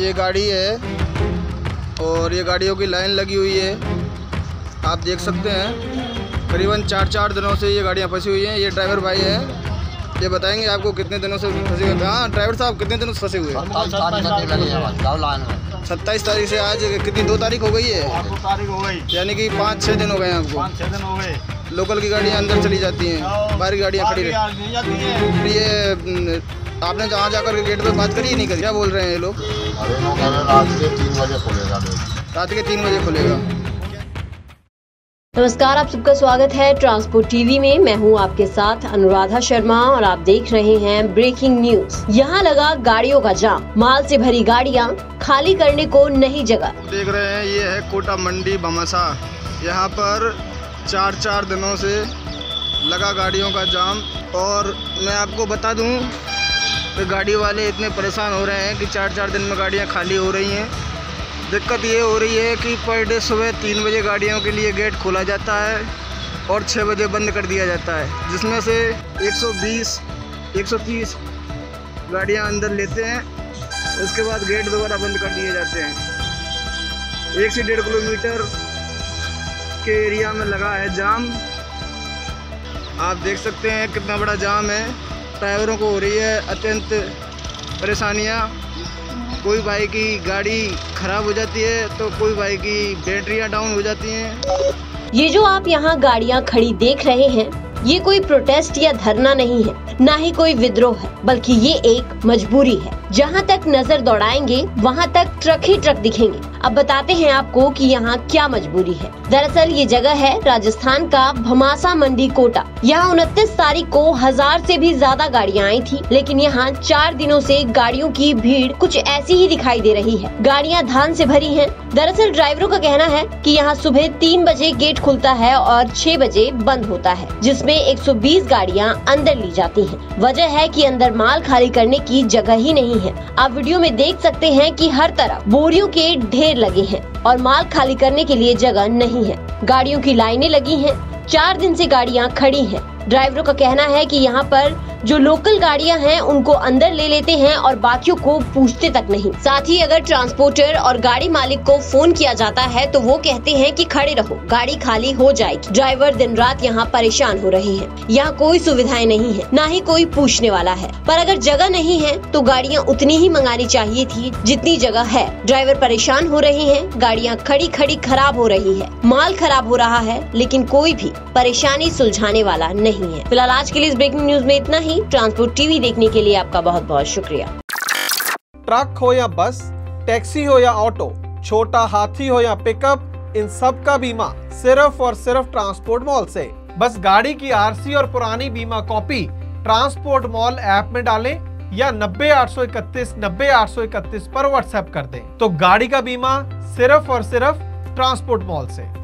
ये गाड़ी है और ये गाड़ियों की लाइन लगी हुई है, आप देख सकते हैं। करीबन 4 दिनों से ये गाड़ियाँ फंसी हुई हैं। ये ड्राइवर भाई है, ये बताएंगे आपको कितने दिनों से फंसे हुए। हाँ ड्राइवर साहब, कितने दिनों से फंसे हुए हैं? 27 तारीख से आज कितनी 2 तारीख हो गई है? 2 तारीख हो गई, यानी कि 5-6 दिन हो गए हैं आपको। 5-6 दिन हो गए। लोकल की गाड़ियाँ अंदर चली जाती हैं, बाहर की गाड़ियाँ खड़ी रहती हैं। ये आपने जहाँ जाकर के गेट पे बात करी नहीं करी? क्या बोल रहे हैं ये लोग? रात के 3 बजे खुलेगा। रात के 3 बजे खुलेगा। नमस्कार, आप सबका स्वागत है ट्रांसपोर्ट टीवी में। मैं हूं आपके साथ अनुराधा शर्मा और आप देख रहे हैं ब्रेकिंग न्यूज। यहां लगा गाड़ियों का जाम, माल से भरी गाड़ियां, खाली करने को नहीं जगह। देख रहे हैं ये है कोटा मंडी भमसा। यहाँ पर 4 दिनों से लगा गाड़ियों का जाम। और मैं आपको बता दूं कि गाड़ी वाले इतने परेशान हो रहे हैं कि 4 दिन में गाड़ियाँ खाली हो रही हैं। दिक्कत ये हो रही है कि पर डे सुबह 3 बजे गाड़ियों के लिए गेट खोला जाता है और 6 बजे बंद कर दिया जाता है, जिसमें से 120-130 गाड़ियां अंदर लेते हैं। उसके बाद गेट दोबारा बंद कर दिए जाते हैं। 1 से 1.5 किलोमीटर के एरिया में लगा है जाम। आप देख सकते हैं कितना बड़ा जाम है। ड्राइवरों को हो रही है अत्यंत परेशानियाँ। कोई भाई की गाड़ी खराब हो जाती है तो कोई भाई की बैटरियां डाउन हो जाती हैं। ये जो आप यहाँ गाड़ियाँ खड़ी देख रहे हैं, ये कोई प्रोटेस्ट या धरना नहीं है, ना ही कोई विद्रोह है, बल्कि ये एक मजबूरी है। जहाँ तक नजर दौड़ाएंगे वहाँ तक ट्रक ही ट्रक दिखेंगे। अब बताते हैं आपको कि यहाँ क्या मजबूरी है। दरअसल ये जगह है राजस्थान का भमासा मंडी कोटा। यहाँ 29 तारीख को 1000 से भी ज्यादा गाड़ियाँ आई थी, लेकिन यहाँ 4 दिनों से गाड़ियों की भीड़ कुछ ऐसी ही दिखाई दे रही है। गाड़ियाँ धान से भरी हैं। दरअसल ड्राइवरों का कहना है कि यहाँ सुबह 3 बजे गेट खुलता है और 6 बजे बंद होता है, जिसमें 120 गाड़ियाँ अंदर ली जाती हैं। वजह है कि अंदर माल खाली करने की जगह ही नहीं है। आप वीडियो में देख सकते हैं कि हर तरफ बोरियों के ढेर लगे हैं और माल खाली करने के लिए जगह नहीं है। गाड़ियों की लाइनें लगी हैं। 4 दिन से गाड़ियां खड़ी हैं। ड्राइवरों का कहना है कि यहाँ पर जो लोकल गाड़ियां हैं उनको अंदर ले लेते हैं और बाकियों को पूछते तक नहीं। साथ ही अगर ट्रांसपोर्टर और गाड़ी मालिक को फोन किया जाता है तो वो कहते हैं कि खड़े रहो, गाड़ी खाली हो जाएगी। ड्राइवर दिन रात यहाँ परेशान हो रहे हैं। यहाँ कोई सुविधाएं नहीं है, ना ही कोई पूछने वाला है। पर अगर जगह नहीं है तो गाड़ियाँ उतनी ही मंगानी चाहिए थी जितनी जगह है। ड्राइवर परेशान हो रहे हैं, गाड़ियाँ खड़ी खड़ी खराब हो रही है, माल खराब हो रहा है, लेकिन कोई भी परेशानी सुलझाने वाला नहीं है। फिलहाल आज के लिए इस ब्रेकिंग न्यूज में इतना ही। ट्रांसपोर्ट टीवी देखने के लिए आपका बहुत बहुत शुक्रिया। ट्रक हो या बस, टैक्सी हो या ऑटो, छोटा हाथी हो या पिकअप, इन सब का बीमा सिर्फ और सिर्फ ट्रांसपोर्ट मॉल से। बस गाड़ी की आरसी और पुरानी बीमा कॉपी ट्रांसपोर्ट मॉल ऐप में डालें या 90-831-90-831 पर व्हाट्सएप कर दें, तो गाड़ी का बीमा सिर्फ और सिर्फ ट्रांसपोर्ट मॉल से।